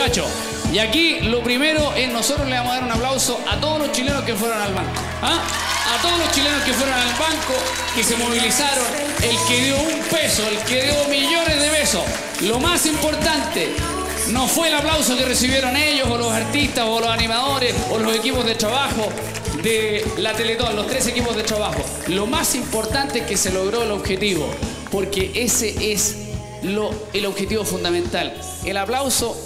muchachos. Y aquí lo primero es nosotros le vamos a dar un aplauso a todos los chilenos que fueron al banco. ¿Ah? A todos los chilenos que fueron al banco, que se movilizaron, el que dio un peso, el que dio millones de pesos. Lo más importante no fue el aplauso que recibieron ellos o los artistas o los animadores o los equipos de trabajo de la Teletón, los 3 equipos de trabajo. Lo más importante es que se logró el objetivo, porque ese es el objetivo fundamental. El aplauso,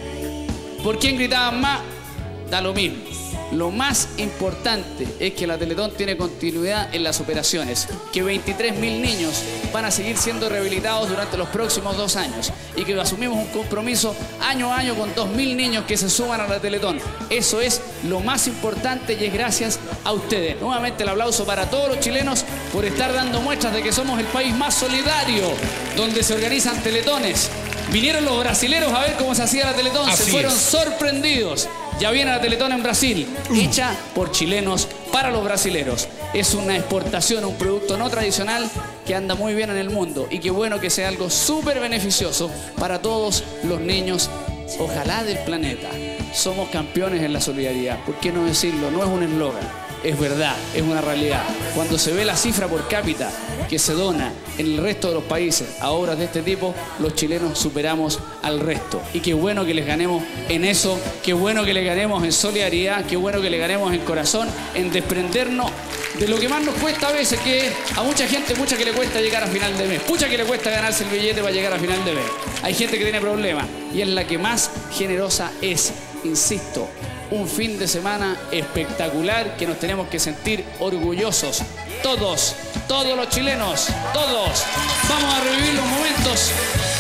por quien gritaban más, da lo mismo. Lo más importante es que la Teletón tiene continuidad en las operaciones, que 23.000 niños van a seguir siendo rehabilitados durante los próximos 2 años y que asumimos un compromiso año a año con 2.000 niños que se suman a la Teletón. Eso es lo más importante y es gracias a ustedes. Nuevamente el aplauso para todos los chilenos por estar dando muestras de que somos el país más solidario, donde se organizan teletones. Vinieron los brasileros a ver cómo se hacía la Teletón, se fueron sorprendidos. Ya viene la Teletón en Brasil, hecha por chilenos para los brasileros. Es una exportación, un producto no tradicional que anda muy bien en el mundo. Y qué bueno que sea algo súper beneficioso para todos los niños, ojalá del planeta. Somos campeones en la solidaridad. ¿Por qué no decirlo? No es un eslogan, es verdad, es una realidad. Cuando se ve la cifra por cápita que se dona en el resto de los países a obras de este tipo, los chilenos superamos al resto. Y qué bueno que les ganemos en eso, qué bueno que les ganemos en solidaridad, qué bueno que les ganemos en corazón, en desprendernos de lo que más nos cuesta a veces, que es a mucha gente, mucha que le cuesta llegar a final de mes, mucha que le cuesta ganarse el billete para llegar a final de mes. Hay gente que tiene problemas y es la que más generosa es, insisto. Un fin de semana espectacular que nos tenemos que sentir orgullosos. Todos los chilenos, todos. Vamos a revivir los momentos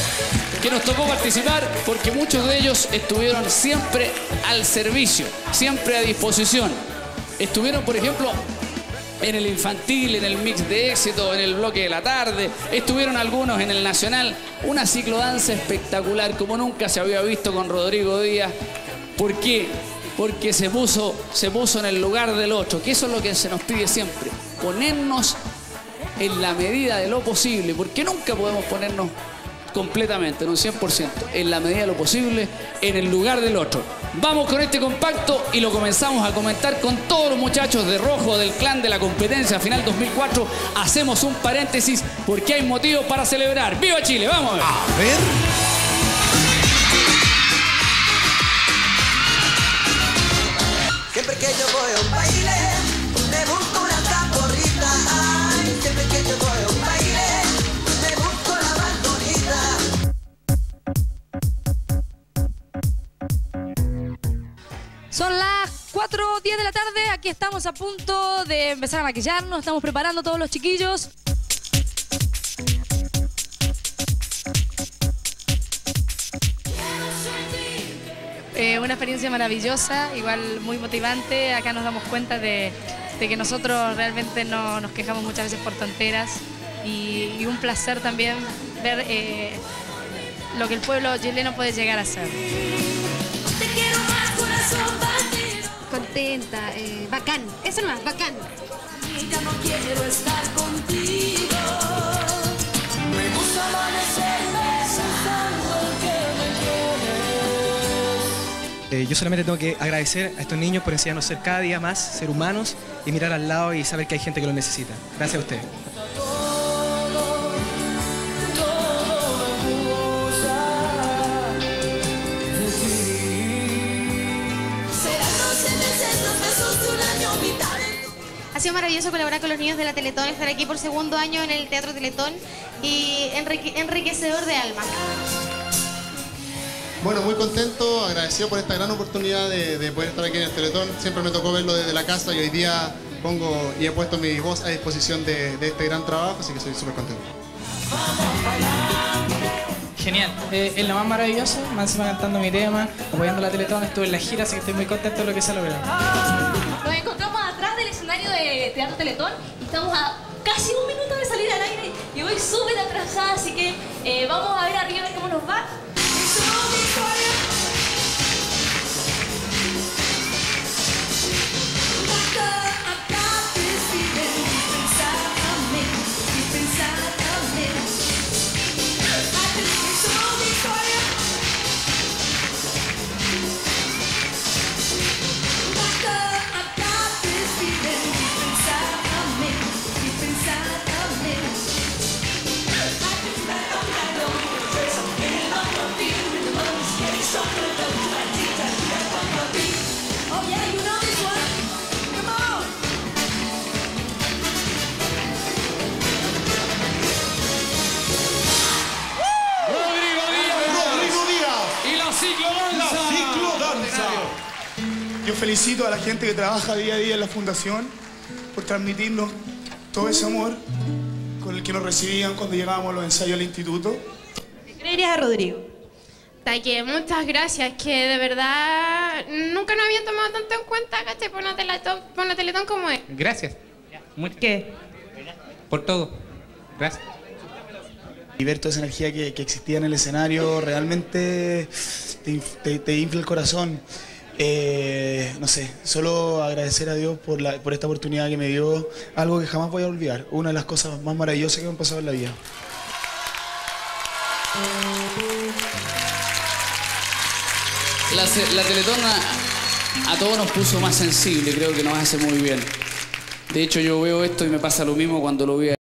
que nos tocó participar porque muchos de ellos estuvieron siempre al servicio, siempre a disposición. Estuvieron, por ejemplo, en el infantil, en el mix de éxito, en el bloque de la tarde. Estuvieron algunos en el nacional. Una ciclodanza espectacular como nunca se había visto con Rodrigo Díaz. ¿Por qué? Porque se puso en el lugar del otro, que eso es lo que se nos pide siempre, ponernos en la medida de lo posible, porque nunca podemos ponernos completamente, en un 100%, en la medida de lo posible, en el lugar del otro. Vamos con este compacto y lo comenzamos a comentar con todos los muchachos de rojo del clan de la competencia final 2004. Hacemos un paréntesis porque hay motivos para celebrar. ¡Viva Chile! ¡Vamos a ver! A ver... Siempre que yo voy a un baile, me busco una tamborrita. Ay, siempre que yo voy a un baile, me busco la más bonita. Son las 4:10 de la tarde, aquí estamos a punto de empezar a maquillarnos, estamos preparando todos los chiquillos. Una experiencia maravillosa, igual muy motivante. Acá nos damos cuenta de que nosotros realmente no nos quejamos muchas veces por tonteras y un placer también ver lo que el pueblo chileno puede llegar a ser. Contenta, bacán, eso nomás, bacán. Ya no quiero estar contigo. Me gusta amanecer pensando que Yo solamente tengo que agradecer a estos niños por enseñarnos a ser cada día más ser humanos y mirar al lado y saber que hay gente que lo necesita. Gracias a ustedes. Ha sido maravilloso colaborar con los niños de la Teletón, estar aquí por segundo año en el Teatro Teletón y enriquecedor de alma. Bueno, muy contento, agradecido por esta gran oportunidad de poder estar aquí en el Teletón. Siempre me tocó verlo desde la casa y hoy día pongo y he puesto mi voz a disposición de este gran trabajo, así que soy súper contento. Genial, es lo más maravilloso, más encima cantando mi tema, apoyando la Teletón, estuve en la gira, así que estoy muy contento de lo que se ha logrado. Nos encontramos atrás del escenario de Teatro Teletón y estamos a casi un minuto de salir al aire y voy súper atrasada, así que vamos a ver arriba a ver cómo nos va. ciclodanza. Yo felicito a la gente que trabaja día a día en la fundación por transmitirnos todo ese amor con el que nos recibían cuando llegábamos a los ensayos al instituto. ¿Qué creerías a Rodrigo? Que muchas gracias, que de verdad nunca nos habían tomado tanto en cuenta, ¿cachai? Por una teletón como es. Gracias. ¿Qué? Por todo. Gracias. Y ver toda esa energía que existía en el escenario realmente te infla el corazón. No sé, solo agradecer a Dios por esta oportunidad que me dio, algo que jamás voy a olvidar, una de las cosas más maravillosas que me han pasado en la vida. La Teletón a todos nos puso más sensible, creo que nos hace muy bien. De hecho, yo veo esto y me pasa lo mismo cuando lo vi